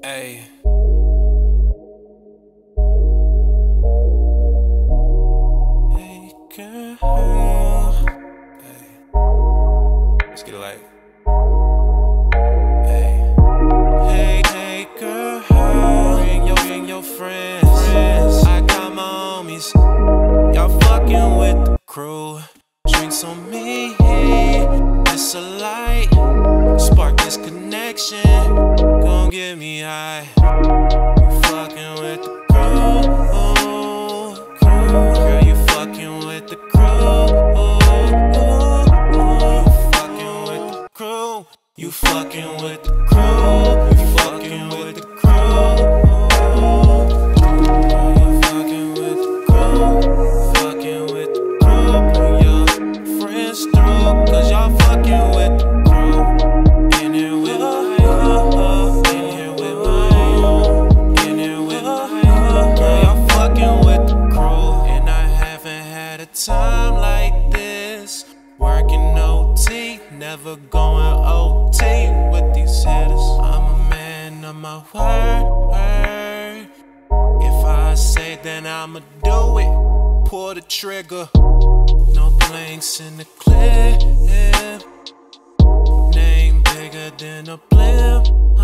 Hey. Hey girl. Hey. Let's get it like. Hey. Hey girl. Bring your friends. I got my homies. Y'all fucking with the crew. Drinks on me. It's a light. Spark this connection. Gon' get me high. You fucking with the crew. Girl, you fucking with the crew. You fucking with the crew. You fucking with the crew. You fucking with the crew. Fucking with the crew. Bring your friends through, cause y'all fucking with the crew. In here with my, in here with my, in here with my, girl, y'all fucking with the crew. And I haven't had a time like this. Working OT, never going OT with these hitters. I'm a man of my word. If I say then I'ma do it. Pull the trigger. No blanks in the clip. Name bigger than a blimp.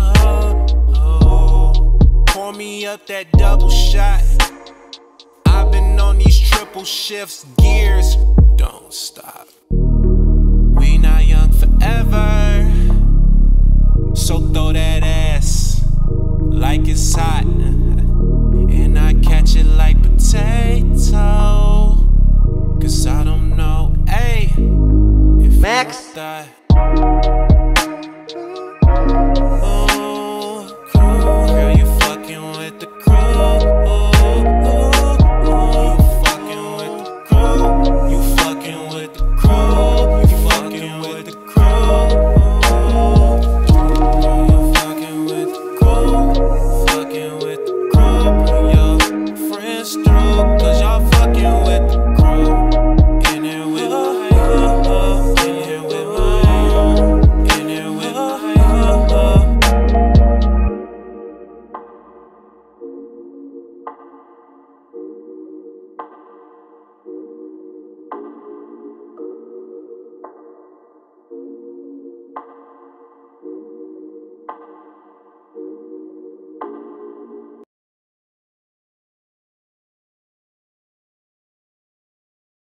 Pour me up that double shot. I've been on these triple shifts, gears don't stop. We not young forever, so throw that ass like it's hot, and I catch it like potato, cause I don't know, ayy, if Max. you die.